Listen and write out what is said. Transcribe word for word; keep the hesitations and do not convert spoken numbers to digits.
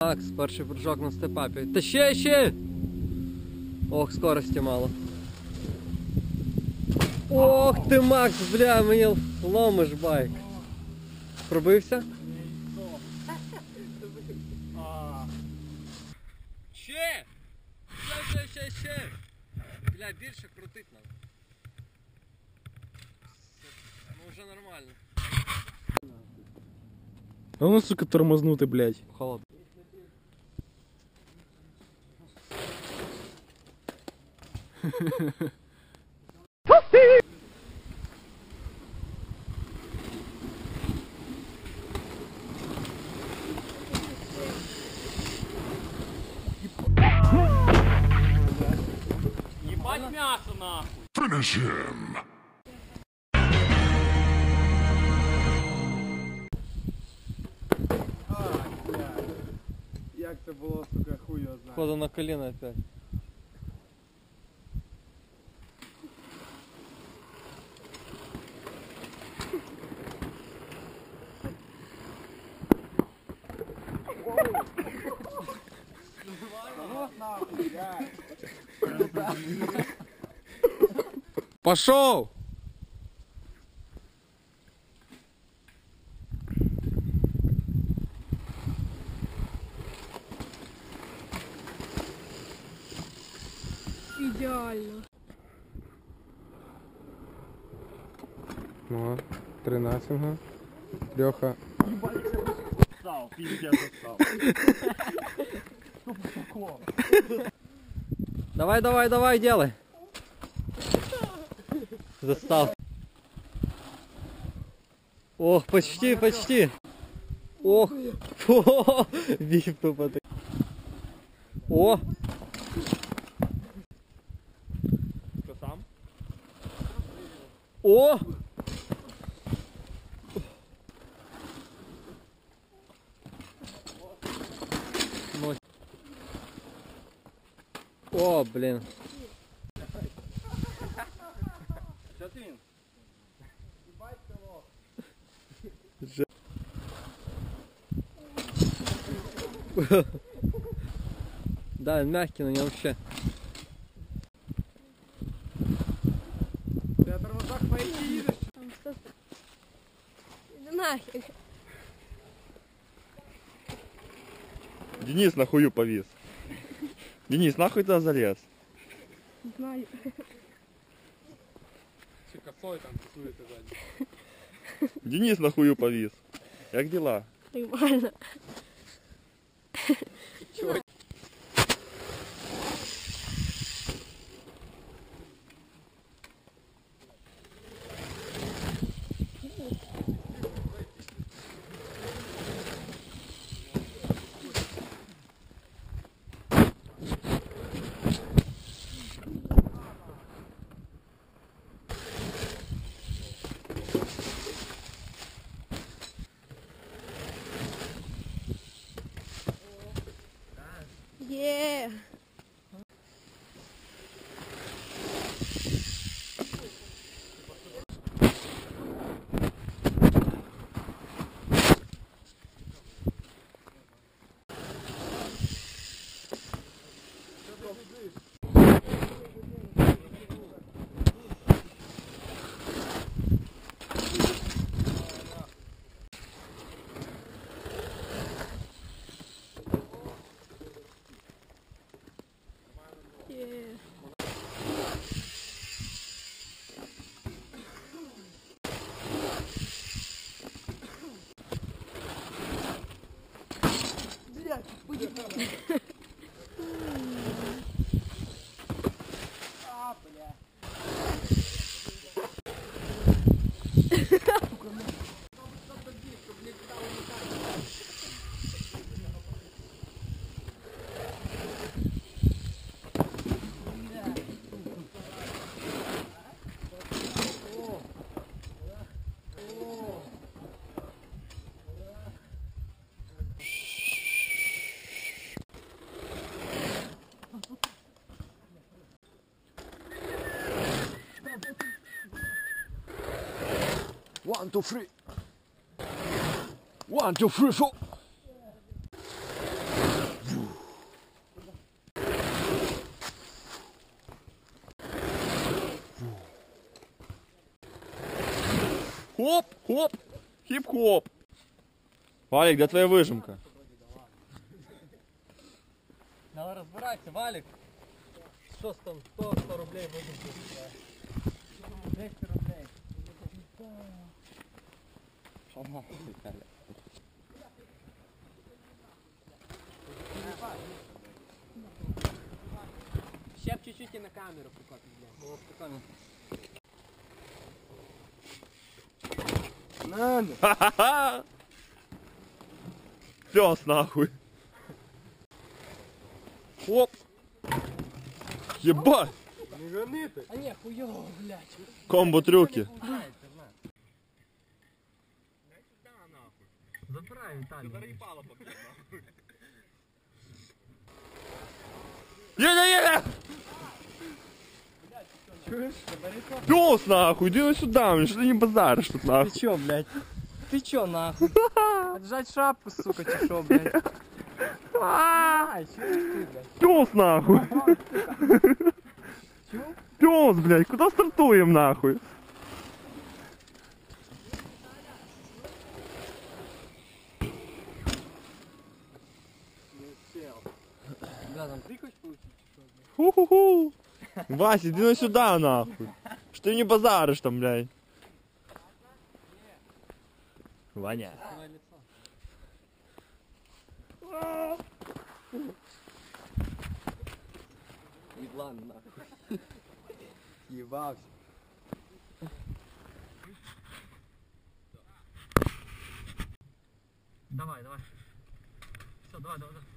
Макс, перший прыжок на степапі. Та ще, ще! Ох, скорості мало. Ох ти, Макс, бля, мені ломиш байк. Пробився? Ще! Ще, ще, ще! Бля, більше крутить нам. Ну вже нормально. А ну, сука, тормознути, блядь. Холод. Ебать мясо нахуй! Finish him! Як це було, сука, хуй його знає. Ходу на коліна опять. Пошел! Ідеально. Ну, тринадцать, Леха. Стал, пиздец достал. Давай, давай, давай, делай. Застал. Ох, почти, почти. Ох, о, вип тупо. О, Что сам? о. Ну. О, блин. Что ты? Да, он мягкий, но не вообще. Ты на тормозах поедешь, едешь? Там что-то. Иди нахер. Денис на хую повис. Денис, нахуй туда залез? Не знаю. Че косой там тусуется сзади. Денис на хую повис. Как дела? Нормально. Yeah. Yeah. One, two, three. One, two, three, four. Хоп, хоп, хип-хоп. Валик, где твоя выжимка? Давай розбирайся, Валік. Що ж там, сто, сто рублей будемо. двісті рублей. Ще б чуть-чуть і на камеру покопати, бля. Ха-ха-ха! Пёс нахуй. Хоп. Ебать. А ні, хуйово, блядь. Комбо-трюки. Забирай, Віталій. Е-е-е! Пёс нахуй, иди сюда, мне что ты не базаришь тут нахуй. Ти чо, блядь? Ти чо, нахуй? Отжать шапку, сука, чи шо, блядь? Ай, чё ты, блядь? Пёс нахуй. Пёс, блядь, куда стартуем нахуй? Бля, там ты хочешь получить? Ху-ху-ху. Вася, иди на сюда нахуй. Что ты не базаришь там, блядь? Ваня. Давай лицо. Еблан, нахуй. Ебався. Давай, давай. Все, давай, давай, давай.